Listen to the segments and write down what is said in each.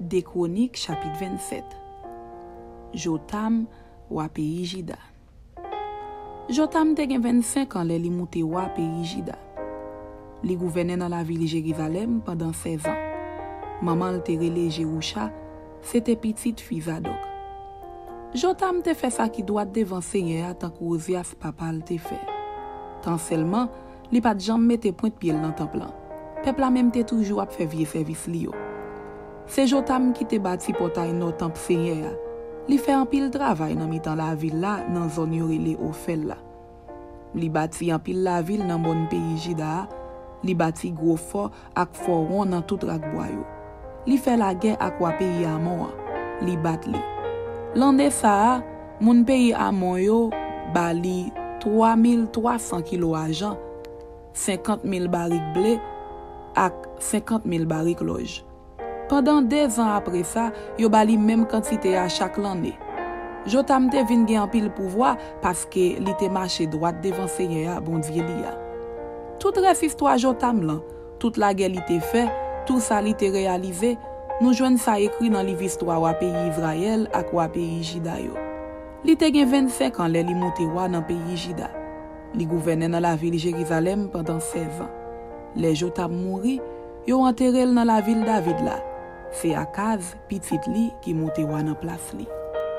Des Chroniques, chapitre 27. Jotam wa pays Jida. Jotam te gen 25 ans li monte wa pays Jida. Li gouvernait dans la ville Jérusalem pendant 16 ans. Maman te relé Jéroucha, c'était petite fille Zadok. Jotam te fait ça qui doit devant Seigneur tant que Osias papa te fait. Tant seulement, li pas de jambe mette point de pied dans temple. Peuple a même te toujours fait vieux service li yo. C'est Jotam qui te bâti portail dans temple Seigneur. Li fait un pile travail dans mitan la ville là, dans zone yo relé Ophel là. Li bâti un pile la ville dans bon pays Jida. Li bâti gros fort ak fort rond dans tout rak bois yo. Li fait la guerre ak wa pays Amon. Li bat li. L'année ça, moun pays Amon yo bali 3300 kg argent, 50 000 barriques blé ak 50 000 barriques loj. Pendant 2 ans après ça, yo bali même quantité à chaque année. Jotam te vin gen pile pouvoir parce que li te marché droit devant Seigneur bon Dieu li a. Tout reste histoire Jotam là, toute la guerre li te fait, tout ça li te réalisé, nous joignent ça écrit dans livre histoire wa pays Israël ak wa pays Jida yo. Li te gen 25 ans li monte wa dans pays Jida. Li gouvernait dans la ville Jérusalem pendant 16 ans. Les Jotam mouri, yo enterré dans la ville David là. C'est Akaz, petit li, qui monte wa dans place li.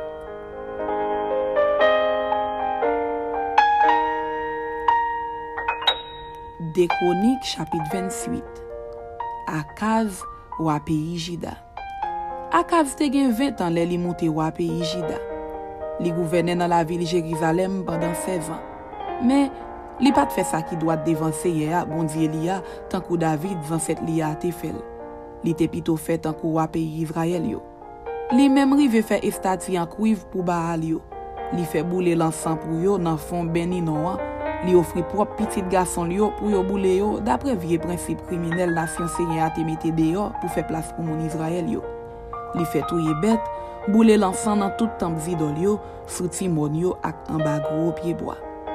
Des Chroniques, chapitre 28. Akaz wa pays Jida. Akaz te gen 20 ans li monte wa pays Jida. Li gouvernait dans la ville Jérusalem pendant 16 ans. Mais li pas fait ça qui doit devant Seigneur bon Dieu li a tant que David ancêtre li a te fait. Li te plutôt fait tant que wa pays Israël yo. Li même rive fait estati en cuivre pour Baal yo. Li fait bouler l'encens pour yo dans fond béninois. Li offri propre petit garçon li yo pour yo bouler yo d'après vieux principe criminel la Seigneur a te mette dehors pour faire place pour mon Israël yo. Li fait touyer bête, bouler l'encens dans tout temple idol yo, sous timon yo ak en bas gros pied bois.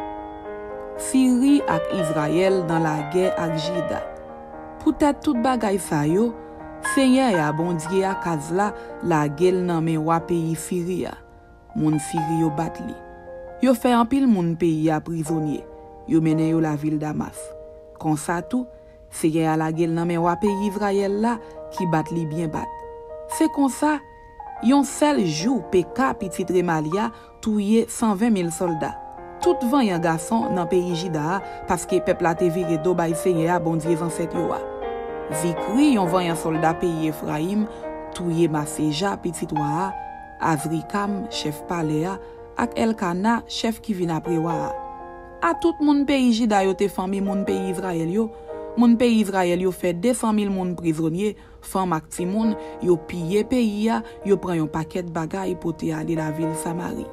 Syrie ak Israël dans la guerre ak Jida. Peut-être tout bagay sa yo, Seigneur a bon Dieu a Kazla la guerre nan men wa pays Syria. Moun Syrie yo bat li. Yo fait un pile moun pays a prisonnier. Yo mene yo la ville Damas. Kon sa tout, Seigneur a la guerre nan men wa pays Israël la qui bat li bien bat. C'est comme ça, yon seul jour PK petit Remalia touye 120 000 soldats. Tout vent yon garçon dans pays Jida parce que peuple a te viré do bay Seigneur bon Dieu ancêtre yo a. Zikri yon vent yon soldat pays Ephraim touye Maseja petit wa, Azrikam chef Palea ak Elkana chef qui vient après wa. A tout moun pays Jida yo te fami moun pays Israël yo. Moun pays Israël yo fait 200 000 moun prisonniers, femme ak ti moun, yo pillé pays ya, yo prend yon paquet bagay pour te aller la ville Samarie.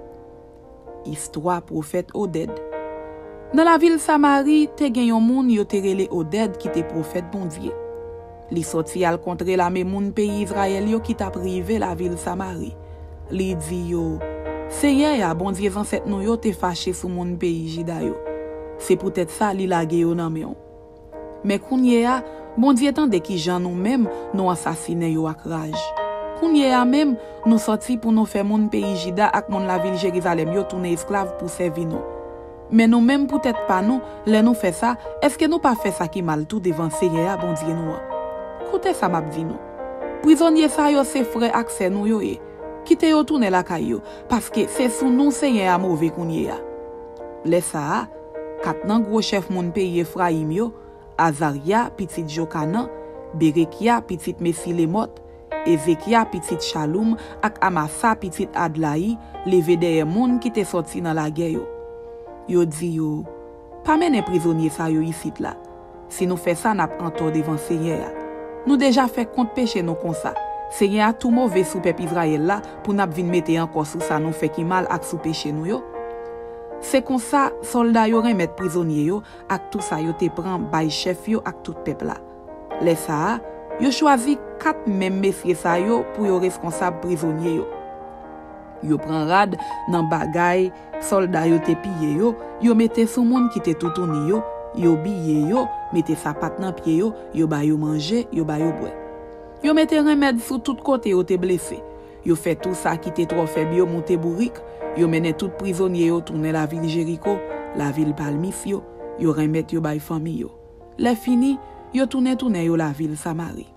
Histoire prophète Oded. Dans la ville Samarie, te gen yon moun yo te rele Oded qui te prophète bon Dieu. Li sorti al contre la même moun pays Israël yo qui t'a privé la ville Samarie. Li di yo, Seigneur ya bon Dieu ancêtre nou yo te fâché sou moun pays Jida yo. C'est peut-être ça li lage yo nan men. Mais kounye a, bon Dieu tande ki jan nou même nous assassine yo ak rage. Kounye a même nous sorti pour nous faire moun pays Jida ak moun la ville Jérusalem yo tourner esclave pour servir nous. Mais nous même peut-être pas nous, les nous fait ça, est-ce que nous pas fait ça qui mal tout devant Seigneur bon Dieu nous? Écoutez ça m'a dit nous. Prisonnier ça yo c'est frère ak sè nou yo e. Kite yo tourner la kay yo parce que c'est sous nous Seigneur mauvais kounye a. Les ça, 4 nan gros chef moun pays Ephraim yo, Azaria petit Jokana, Berekia petit Mesilemot, Ezekia petit Shalom ak Amasa petit Adlai, leve derrière moun qui te sorti dans la guerre yo. Yo di yo, pas mène prisonnier ça yo ici là. Si nous fait ça n'a pas tort devant Seigneur. Nous déjà fait compte péché nous comme ça. Seigneur a tout mauvais sous peuple Israël là pour n'a vinn mettre encore sous ça nous fait qui mal ak sous péché nous yo. C'est comme ça soldats yo remettre prisonnier yo ak tout ça yo te prend bay chef yo ak tout peuple là. Les ça yo choisi 4 même messieurs ça yo pour yo responsable prisonnier yo. Yo prend rad nan bagay soldats yo te pillé yo mette sou moun qui te tout tourni yo billé yo, mette sapat nan pied yo ba yo manger, yo ba yo boire. Yo mette remède sous tout côté yo te blessé. Yo fait tout ça qui te trop faible yo monte bourrique. Yo mené tout prisonnier yo tourner la ville Jéricho, la ville Palmis yo remet yo bay famille yo. Les fini, yo tourne yo la ville Samarie.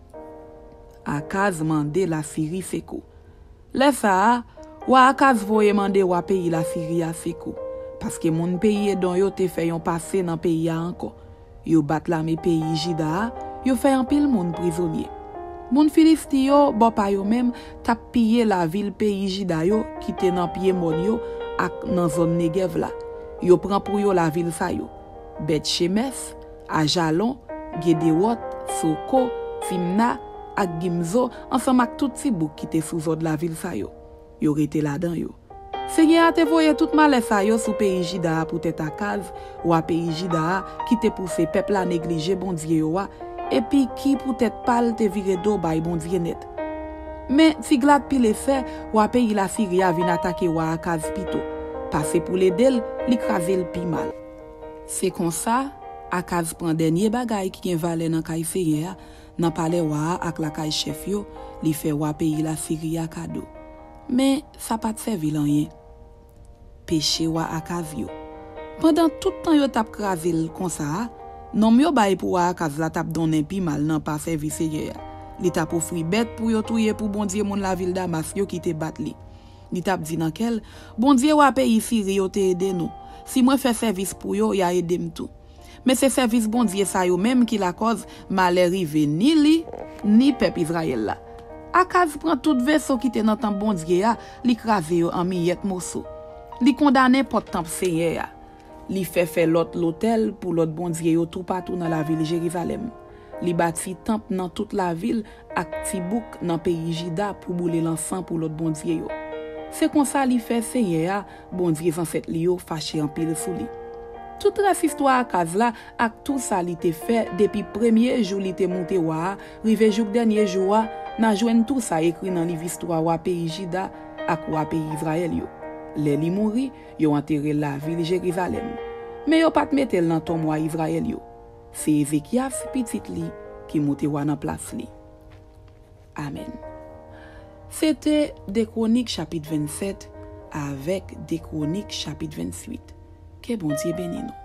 Akaz mande la Syrie feko. Les ça, wa Akaz voye mande wa pays la Syrie a feko. Parce que mon pays don yo te fait yon passé dans pays a encore. Yo bat la me pays Jida, yo fait un pile moun prisonnier. Moun Filisti yo, bon pa yo même, tap pillé la ville pays Jida yo, qui te nan pied mon yo, ak nan zone Negev la. Yo prend pour yo la ville sa yo. Bet Shemesh, Ajalon, Gedewot, Soko, Timna, ak Gimzo, ensemble ak tout si bouk qui te sous de la ville sa yo. Yo rete la dan yo. Seigneur a te voye tout malè sa yo sous pays Jida pour tête Akaz, ou a pays Jida qui te pousse peuple à négliger bon Dieu yo wa, et puis qui peut-être pas te vire do bay bon Dieu net. Mais si glad pile fait, ou a pays la Syrie vin attaquer ou a Akaz pito, passer pour l'aider, li krasé le pi mal. C'est comme ça, Akaz prend dernier bagay qui gen valè nan kay Seigneur, nan pale wa ak la kay chef yo, li fait wa pays la Syrie a cadeau. Mais ça pas servi rien. Péché wa Akaz yo. Pendant tout temps yo tap krasé comme ça, non yo bay pour Akaz la tap donné pi mal nan pas servi Seigneur. Li tap offri bête pour yo touyer pour bon Dieu moun la ville Damas yo qui te bat li. Li tap di nan kel, bon Dieu wa pays Syrie yo te aide nous. Si moi fais service pour yo, ya aide m tout. Mais c'est service bon Dieu ça yo même qui la cause malheur rive ni li ni peuple Israël la. Akaz prend tout vaisseau qui te nan tan bon Dieu ya, li krasé yo en miette morceau. Li condamné pour temple Seigneur ya. Li fait l'hôtel pour l'autre bon Dieu yo tout partout dans la ville Jérusalem. Li bâti temple dans toute la ville ak tibouk dans pays Jida pour bouler l'encens pour l'autre bon Dieu yo. C'est comme ça li fait Seigneur bon Dieu ancêtre li yo fâché en pile sou li. Toute reste histoire Akaz la ak tout ça li te fait depuis premier jour li te monté wa, rive jour dernier jour nan joine tout ça écrit dans livre histoire wa pays Jida ak wa pays Israël yo. Les li mouri, yo enterré la ville Jérusalem. Mais yo pat mettel dans tombe wa Israël yo. C'est Ézéchias petit li qui monte wa nan place li. Amen. C'était Des Chroniques chapitre 27 avec Des Chroniques chapitre 28. Que bon Dieu bénisse nous.